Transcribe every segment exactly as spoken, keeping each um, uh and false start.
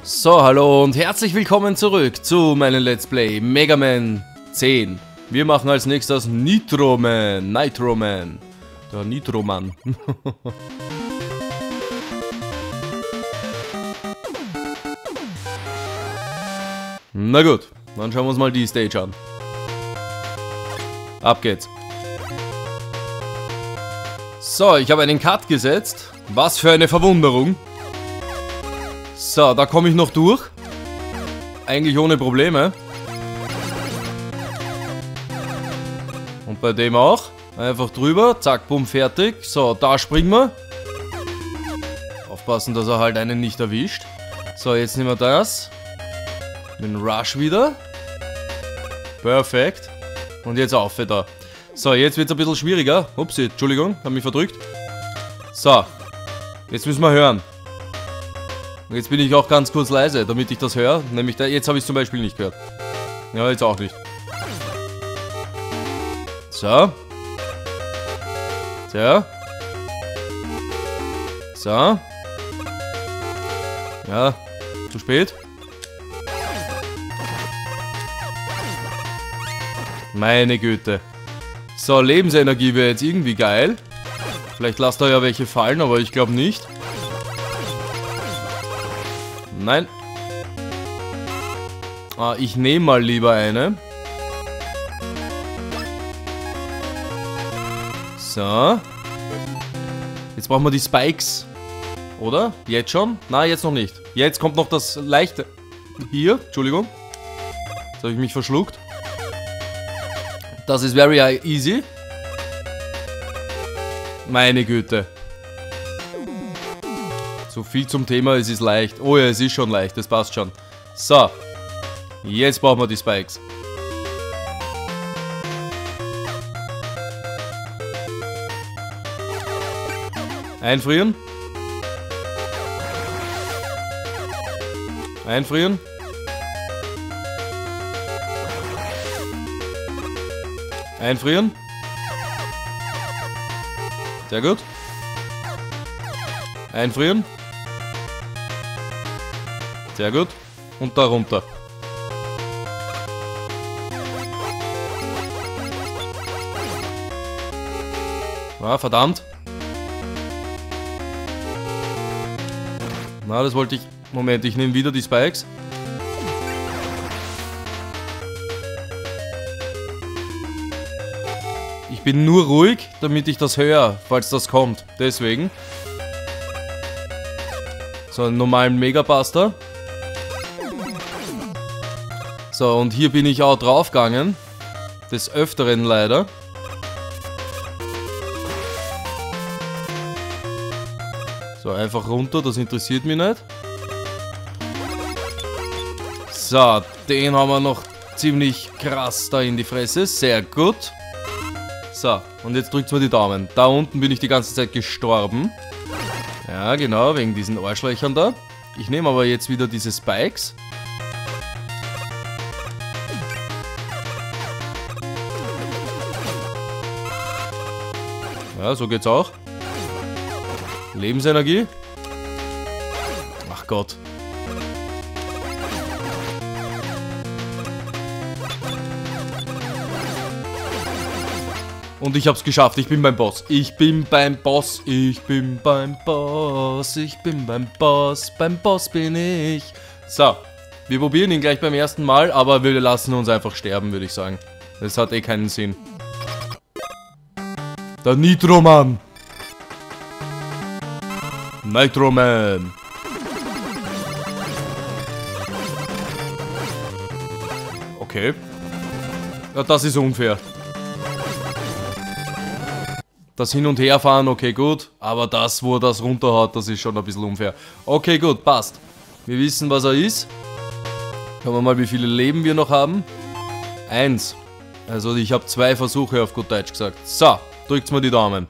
So, hallo und herzlich willkommen zurück zu meinem Let's Play Mega Man zehn. Wir machen als nächstes Nitro Man, Nitro Man, der Nitro Mann. Na gut, dann schauen wir uns mal die Stage an. Ab geht's. So, ich habe einen Cut gesetzt. Was für eine Verwunderung. So, da komme ich noch durch. Eigentlich ohne Probleme. Und bei dem auch. Einfach drüber. Zack, bumm, fertig. So, da springen wir. Aufpassen, dass er halt einen nicht erwischt. So, jetzt nehmen wir das. Den Rush wieder. Perfekt. Und jetzt auf da. So, jetzt wird es ein bisschen schwieriger. Upsi, Entschuldigung, habe mich verdrückt. So, jetzt müssen wir hören. Und jetzt bin ich auch ganz kurz leise, damit ich das höre. Nämlich, da, jetzt habe ich es zum Beispiel nicht gehört. Ja, jetzt auch nicht. So. So. So. Ja, zu spät. Meine Güte. So, Lebensenergie wäre jetzt irgendwie geil. Vielleicht lasst da ja welche fallen, aber ich glaube nicht. Nein. Ah, ich nehme mal lieber eine. So. Jetzt brauchen wir die Spikes. Oder? Jetzt schon? Nein, jetzt noch nicht. Jetzt kommt noch das leichte. Hier, Entschuldigung. Jetzt habe ich mich verschluckt. Das ist very easy. Meine Güte. So viel zum Thema, es ist leicht. Oh ja, es ist schon leicht, das passt schon. So. Jetzt brauchen wir die Spikes. Einfrieren. Einfrieren. Einfrieren. Sehr gut. Einfrieren. Sehr gut. Und da runter. Ah, verdammt. Na, das wollte ich... Moment, ich nehme wieder die Spikes. Ich bin nur ruhig, damit ich das höre, falls das kommt. Deswegen. So, einen normalen Megabuster. So, und hier bin ich auch draufgegangen. Des Öfteren leider. So, einfach runter, das interessiert mich nicht. So, den haben wir noch ziemlich krass da in die Fresse. Sehr gut. So, und jetzt drückt mir die Daumen. Da unten bin ich die ganze Zeit gestorben. Ja, genau, wegen diesen Arschlöchern da. Ich nehme aber jetzt wieder diese Spikes. Ja, so geht's auch. Lebensenergie. Ach Gott. Und ich hab's geschafft, ich bin beim Boss. Ich bin beim Boss, ich bin beim Boss, ich bin beim Boss, beim Boss bin ich. So, wir probieren ihn gleich beim ersten Mal, aber wir lassen uns einfach sterben, würde ich sagen. Das hat eh keinen Sinn. Der Nitro Man. Nitro Man. Okay. Ja, das ist unfair. Das Hin- und Herfahren, okay, gut. Aber das, wo er das runterhaut, das ist schon ein bisschen unfair. Okay, gut, passt. Wir wissen, was er ist. Schauen wir mal, wie viele Leben wir noch haben. Eins. Also ich habe zwei Versuche auf gut Deutsch gesagt. So, drückt mir die Daumen.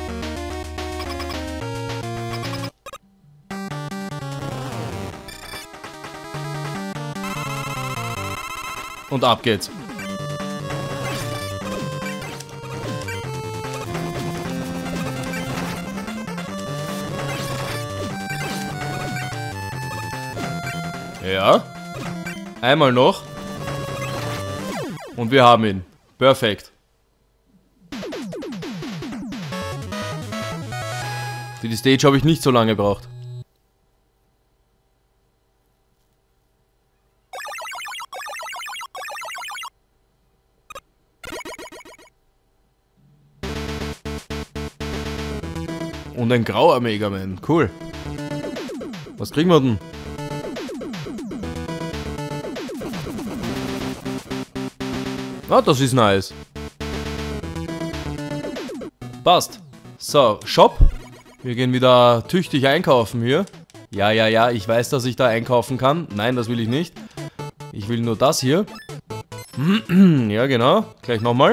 Und ab geht's. Ja. Einmal noch. Und wir haben ihn. Perfekt. Für die Stage habe ich nicht so lange gebraucht. Und ein grauer Mega Man. Cool. Was kriegen wir denn? Ah, das ist nice. Passt. So, Shop. Wir gehen wieder tüchtig einkaufen hier. Ja, ja, ja, ich weiß, dass ich da einkaufen kann. Nein, das will ich nicht. Ich will nur das hier. Ja, genau. Gleich nochmal.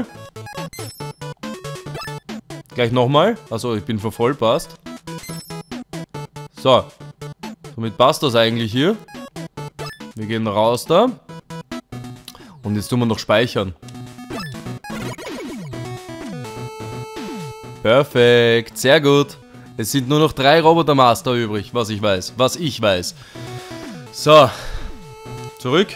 Gleich nochmal. Also, ich bin voll, passt. So. Somit passt das eigentlich hier. Wir gehen raus da. Und jetzt tun wir noch speichern. Perfekt. Sehr gut. Es sind nur noch drei Roboter-Master übrig, was ich weiß. Was ich weiß. So. Zurück.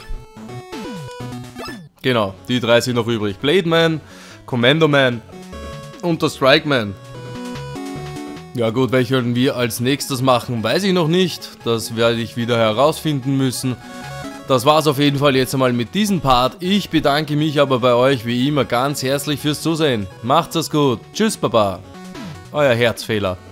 Genau, die drei sind noch übrig. Blade Man, Commando Man und der Strike Man. Ja gut, welche werden wir als nächstes machen, weiß ich noch nicht. Das werde ich wieder herausfinden müssen. Das war's auf jeden Fall jetzt einmal mit diesem Part. Ich bedanke mich aber bei euch wie immer ganz herzlich fürs Zusehen. Macht's es gut. Tschüss, Baba. Euer Herzfehler.